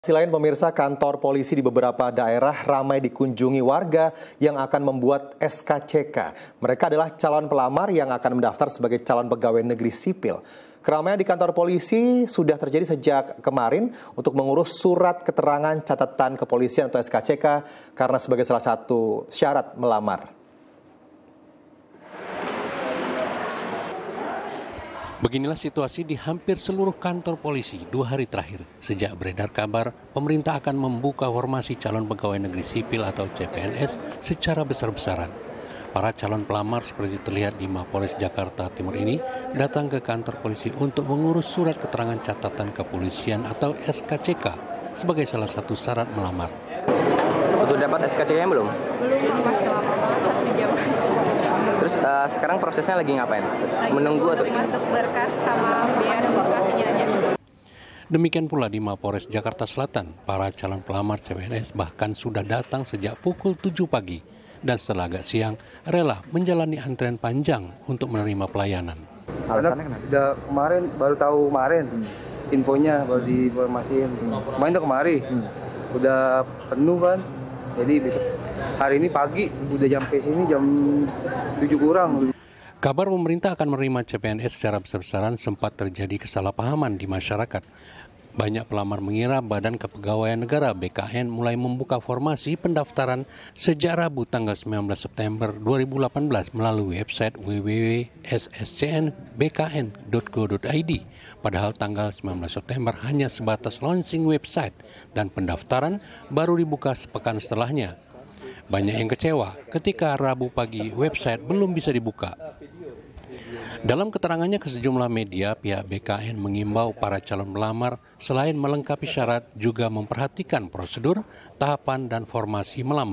Di lain pemirsa, kantor polisi di beberapa daerah ramai dikunjungi warga yang akan membuat SKCK. Mereka adalah calon pelamar yang akan mendaftar sebagai calon pegawai negeri sipil. Keramaian di kantor polisi sudah terjadi sejak kemarin untuk mengurus surat keterangan catatan kepolisian atau SKCK karena sebagai salah satu syarat melamar. Beginilah situasi di hampir seluruh kantor polisi 2 hari terakhir. Sejak beredar kabar, pemerintah akan membuka formasi calon pegawai negeri sipil atau CPNS secara besar-besaran. Para calon pelamar seperti terlihat di Mapolres Jakarta Timur ini datang ke kantor polisi untuk mengurus surat keterangan catatan kepolisian atau SKCK sebagai salah satu syarat melamar. Sudah dapat SKCK-nya belum? Belum, masih lama banget, 1 jam. Terus sekarang prosesnya lagi ngapain? Menunggu atau masuk berkas sama biaya administrasinya aja. Demikian pula di Mapolres Jakarta Selatan, para calon pelamar CPNS bahkan sudah datang sejak pukul 7 pagi dan setelah agak siang rela menjalani antrean panjang untuk menerima pelayanan. Alasannya kenapa? Udah kemarin baru tahu infonya baru diinformasiin. Kemarin udah kemari, udah penuh kan. Jadi besok hari ini pagi udah sampai sini jam 7 kurang. Kabar pemerintah akan menerima CPNS secara besar-besaran sempat terjadi kesalahpahaman di masyarakat. Banyak pelamar mengira Badan Kepegawaian Negara BKN mulai membuka formasi pendaftaran sejak Rabu tanggal 19 September 2018 melalui website www.sscnbkn.go.id. Padahal tanggal 19 September hanya sebatas launching website dan pendaftaran baru dibuka sepekan setelahnya. Banyak yang kecewa ketika Rabu pagi website belum bisa dibuka. Dalam keterangannya ke sejumlah media, pihak BKN mengimbau para calon pelamar selain melengkapi syarat juga memperhatikan prosedur, tahapan, dan formasi melamar.